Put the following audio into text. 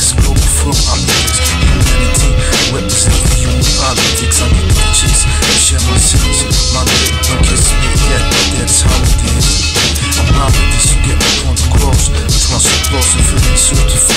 this global firm optics. Humanity represent the human politics. I need to chase and share my sins. My lip don't kiss me yet, but that's how it is. I'm out of this, you get me on the cross. Which one's so close and feeling certified.